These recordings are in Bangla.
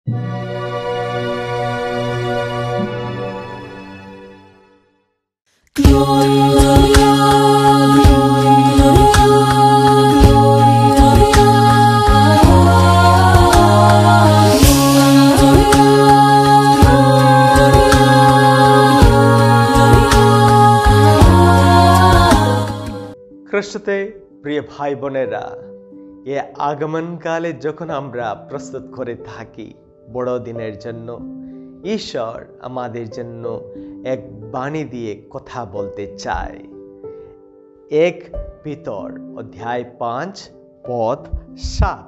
খ্রিস্টতে প্রিয় ভাই বোনেরা, এ আগমনকালে যখন আমরা প্রস্তুত করে থাকি বড়দিনের জন্য, ঈশ্বর আমাদের জন্য এক বাণী দিয়ে কথা বলতে চায়। 1 পিতর অধ্যায় 5 পদ 7,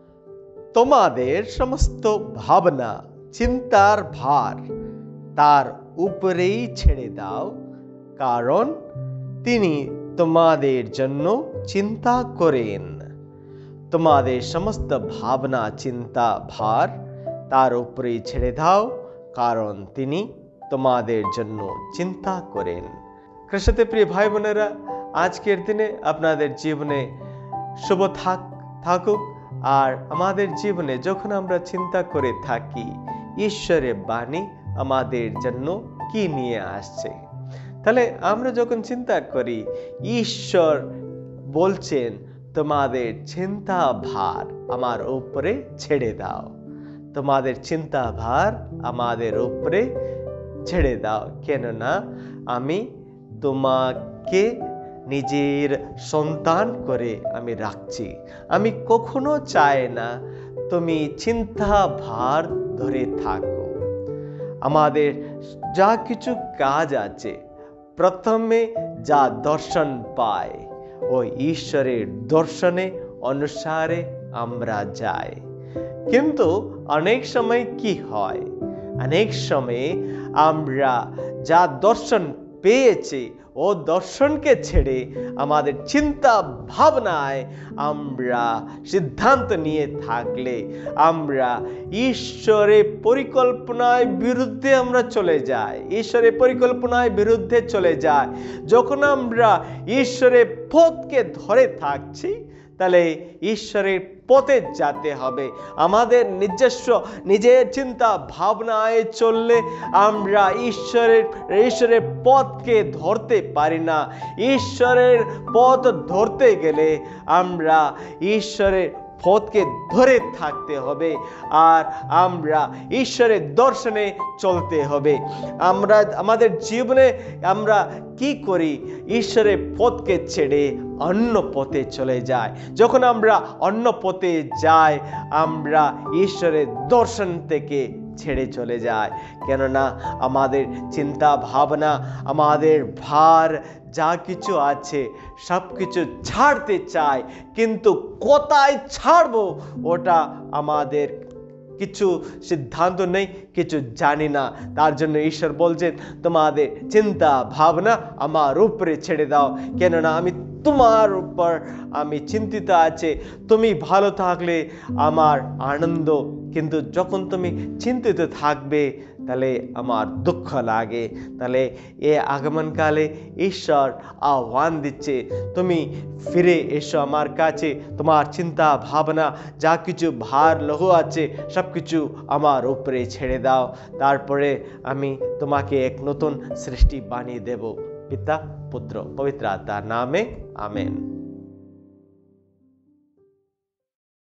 তোমাদের সমস্ত ভাবনা চিন্তার ভার তার উপরেই ছেড়ে দাও, কারণ তিনি তোমাদের জন্য চিন্তা করেন। তোমাদের সমস্ত ভাবনা চিন্তা ভার তার উপরেই ছেড়ে দাও, কারণ তিনি তোমাদের জন্য চিন্তা করেন। খ্রিস্টতে প্রিয় ভাই বোনেরা, আজকের দিনে আপনাদের জীবনে শুভ থাকুক। আর আমাদের জীবনে যখন আমরা চিন্তা করে থাকি ঈশ্বরের বাণী আমাদের জন্য কি নিয়ে আসছে, তাহলে আমরা যখন চিন্তা করি ঈশ্বর বলছেন তোমাদের চিন্তা ভার আমার উপরে ছেড়ে দাও, তোমাদের চিন্তা ভার আমাদের উপরে ছেড়ে দাও, কেননা আমি তোমাকে নিজের সন্তান করে আমি রাখছি। আমি কখনো চাই না তুমি চিন্তা ভার ধরে থাকো। আমাদের যা কিছু কাজ আছে, প্রথমে যা দর্শন পাই ওই ঈশ্বরের দর্শনে অনুসারে আমরা যাই। কিন্তু অনেক সময় কি হয়, অনেক সময় আমরা যা দর্শন পেয়েছি ও দর্শনকে ছেড়ে আমাদের চিন্তা ভাবনায় আমরা সিদ্ধান্ত নিয়ে থাকলে আমরা ঈশ্বরের পরিকল্পনার বিরুদ্ধে আমরা চলে যাই। ঈশ্বরের পরিকল্পনার বিরুদ্ধে চলে যায়। যখন আমরা ঈশ্বরের পথকে ধরে থাকছি, তাহলে ঈশ্বরের পথে যেতে হবে। আমাদের নিজের চিন্তা ভাবনায় চললে আমরা ঈশ্বরের পথকে ধরতে পারি না। ঈশ্বরের পথ ধরতে গেলে আমরা ঈশ্বরের পথকে ধরে থাকতে হবে, আর আমরা ঈশ্বরের দর্শনে চলতে হবে। আমাদের জীবনে আমরা কি করি, ঈশ্বরের পথকে ছেড়ে অন্য পথে চলে যায়। যখন আমরা অন্য পথে যাই, আমরা ঈশ্বরের দর্শন থেকে ছেড়ে চলে যায়, কেননা আমাদের চিন্তা ভাবনা, আমাদের ভার যা কিছু আছে সব কিছু ছাড়তে চাই, কিন্তু কোথায় ছাড়বো ওটা আমাদের কিছু সিদ্ধান্ত নেই, কিছু জানি না। তার জন্য ঈশ্বর বলছেন তোমাদের চিন্তা ভাবনা আমার উপরে ছেড়ে দাও, কেননা আমি তোমার উপর আমি চিন্তিত আছে। তুমি ভালো থাকলে আমার আনন্দ, কিন্তু যখন তুমি চিন্তিত থাকবে তাহলে আমার দুঃখ লাগে। তাহলে এ আগমনকালে ঈশ্বর আহ্বান দিচ্ছে, তুমি ফিরে এসো আমার কাছে, তোমার চিন্তা ভাবনা যা কিছু ভার লঘু আছে সব কিছু আমার উপরে ছেড়ে দাও, তারপরে আমি তোমাকে এক নতুন সৃষ্টি বানিয়ে দেব। পিতা পুত্র পবিত্র আত্মার নামে আমেন।